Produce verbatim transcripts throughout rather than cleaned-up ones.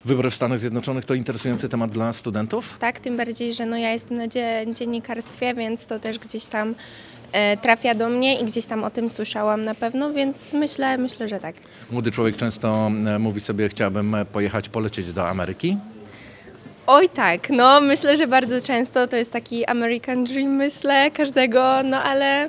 Wybory w Stanach Zjednoczonych to interesujący temat dla studentów? Tak, tym bardziej, że no ja jestem na dzie- dziennikarstwie, więc to też gdzieś tam e, trafia do mnie i gdzieś tam o tym słyszałam na pewno, więc myślę, myślę, że tak. Młody człowiek często e, mówi sobie, chciałbym pojechać, polecieć do Ameryki. Oj tak, no myślę, że bardzo często to jest taki American Dream, myślę, każdego, no ale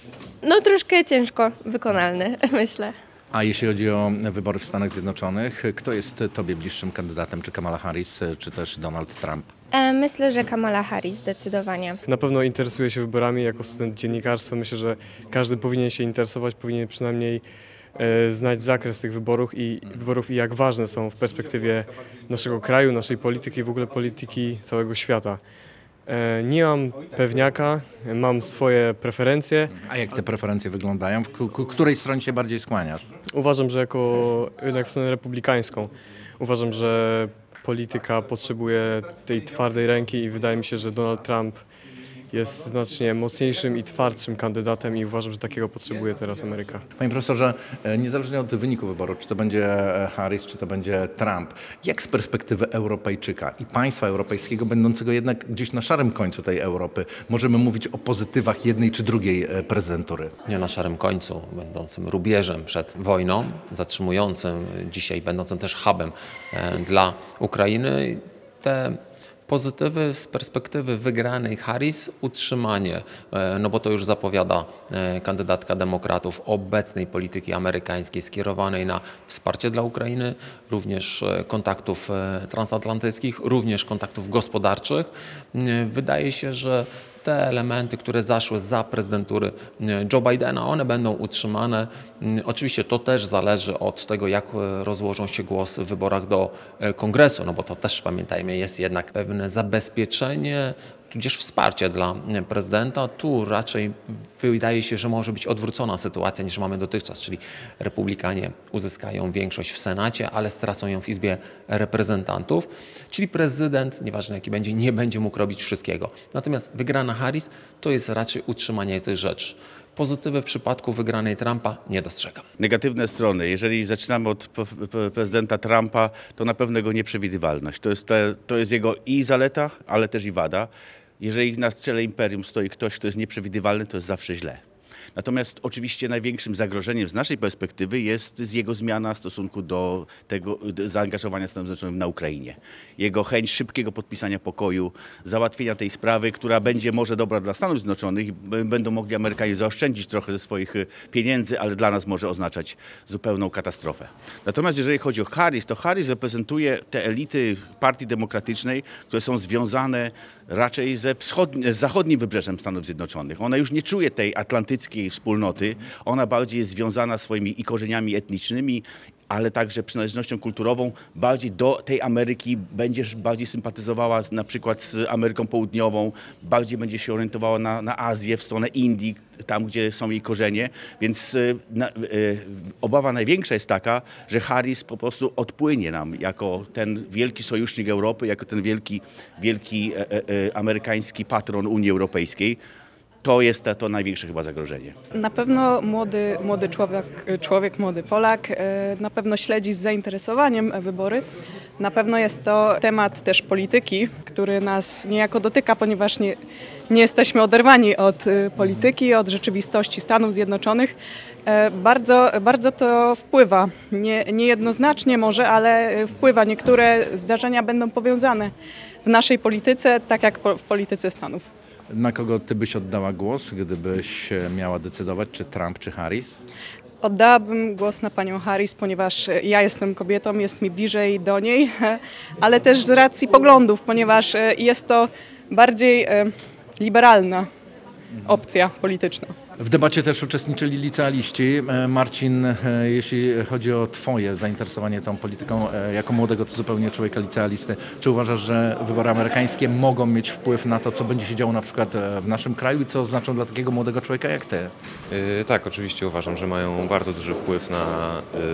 no troszkę ciężko wykonalny, myślę. A jeśli chodzi o wybory w Stanach Zjednoczonych, kto jest tobie bliższym kandydatem? Czy Kamala Harris, czy też Donald Trump? E, myślę, że Kamala Harris zdecydowanie. Na pewno interesuję się wyborami jako student dziennikarstwa. Myślę, że każdy powinien się interesować, powinien przynajmniej e, znać zakres tych wyborów i, wyborów i jak ważne są w perspektywie naszego kraju, naszej polityki, w ogóle polityki całego świata. E, nie mam pewniaka, mam swoje preferencje. A jak te preferencje wyglądają? W ku, ku której stronie się bardziej skłaniasz? Uważam, że jako jednak w stronę republikańską. Uważam, że polityka potrzebuje tej twardej ręki i wydaje mi się, że Donald Trump jest znacznie mocniejszym i twardszym kandydatem i uważam, że takiego potrzebuje teraz Ameryka. Panie profesorze, niezależnie od wyniku wyboru, czy to będzie Harris, czy to będzie Trump, jak z perspektywy Europejczyka i państwa europejskiego, będącego jednak gdzieś na szarym końcu tej Europy, możemy mówić o pozytywach jednej czy drugiej prezydentury? Nie na szarym końcu, będącym rubieżem przed wojną, zatrzymującym dzisiaj, będącym też hubem dla Ukrainy. Te pozytywy z perspektywy wygranej Harris, utrzymanie, no bo to już zapowiada kandydatka demokratów, obecnej polityki amerykańskiej skierowanej na wsparcie dla Ukrainy, również kontaktów transatlantyckich, również kontaktów gospodarczych. Wydaje się, że te elementy, które zaszły za prezydentury Joe Bidena, one będą utrzymane. Oczywiście to też zależy od tego, jak rozłożą się głosy w wyborach do Kongresu, no bo to też, pamiętajmy, jest jednak pewne zabezpieczenie, tudzież wsparcie dla prezydenta. Tu raczej wydaje się, że może być odwrócona sytuacja niż mamy dotychczas, czyli republikanie uzyskają większość w Senacie, ale stracą ją w Izbie Reprezentantów, czyli prezydent, nieważne jaki będzie, nie będzie mógł robić wszystkiego. Natomiast wygrana Harris to jest raczej utrzymanie tych rzeczy. Pozytywy w przypadku wygranej Trumpa nie dostrzegam. Negatywne strony. Jeżeli zaczynamy od prezydenta Trumpa, to na pewno jego nieprzewidywalność. To jest, te, to jest jego i zaleta, ale też i wada. Jeżeli na czele imperium stoi ktoś, kto jest nieprzewidywalny, to jest zawsze źle. Natomiast oczywiście największym zagrożeniem z naszej perspektywy jest z jego zmiana w stosunku do tego do zaangażowania Stanów Zjednoczonych na Ukrainie. Jego chęć szybkiego podpisania pokoju, załatwienia tej sprawy, która będzie może dobra dla Stanów Zjednoczonych i będą mogli Amerykanie zaoszczędzić trochę ze swoich pieniędzy, ale dla nas może oznaczać zupełną katastrofę. Natomiast jeżeli chodzi o Harris, to Harris reprezentuje te elity Partii Demokratycznej, które są związane raczej ze wschodnim, z zachodnim wybrzeżem Stanów Zjednoczonych. Ona już nie czuje tej atlantyckiej wspólnoty, ona bardziej jest związana swoimi i korzeniami etnicznymi, ale także przynależnością kulturową, bardziej do tej Ameryki będzie bardziej sympatyzowała z, na przykład z Ameryką Południową, bardziej będzie się orientowała na, na Azję, w stronę Indii, tam gdzie są jej korzenie, więc na, y, obawa największa jest taka, że Harris po prostu odpłynie nam jako ten wielki sojusznik Europy, jako ten wielki, wielki e, e, amerykański patron Unii Europejskiej. To jest to, to największe chyba zagrożenie. Na pewno młody, młody człowiek, człowiek, młody Polak na pewno śledzi z zainteresowaniem wybory. Na pewno jest to temat też polityki, który nas niejako dotyka, ponieważ nie, nie jesteśmy oderwani od polityki, od rzeczywistości Stanów Zjednoczonych. Bardzo, bardzo to wpływa, nie, niejednoznacznie może, ale wpływa. Niektóre zdarzenia będą powiązane w naszej polityce, tak jak w polityce Stanów. Na kogo ty byś oddała głos, gdybyś miała decydować, czy Trump, czy Harris? Oddałabym głos na panią Harris, ponieważ ja jestem kobietą, jest mi bliżej do niej, ale też z racji poglądów, ponieważ jest to bardziej liberalna opcja polityczna. W debacie też uczestniczyli licealiści. Marcin, jeśli chodzi o twoje zainteresowanie tą polityką jako młodego to zupełnie człowieka licealisty, czy uważasz, że wybory amerykańskie mogą mieć wpływ na to, co będzie się działo na przykład w naszym kraju i co znaczą dla takiego młodego człowieka jak ty? Yy, tak, oczywiście uważam, że mają bardzo duży wpływ na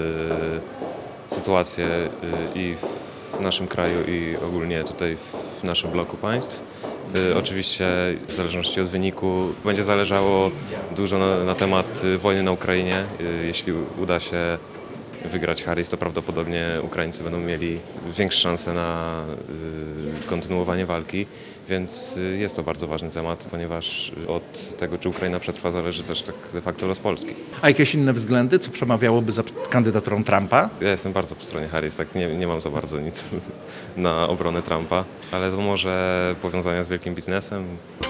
yy, sytuację yy, i w naszym kraju i ogólnie tutaj w naszym bloku państw. Y, oczywiście w zależności od wyniku będzie zależało dużo na, na temat wojny na Ukrainie. Y, jeśli uda się wygrać Harris, to prawdopodobnie Ukraińcy będą mieli większe szanse na y, kontynuowanie walki, więc y, jest to bardzo ważny temat, ponieważ od tego, czy Ukraina przetrwa, zależy też tak de facto los Polski. A jakieś inne względy, co przemawiałoby za kandydaturą Trumpa? Ja jestem bardzo po stronie Harris, tak nie, nie mam za bardzo nic na obronę Trumpa, ale to może powiązania z wielkim biznesem.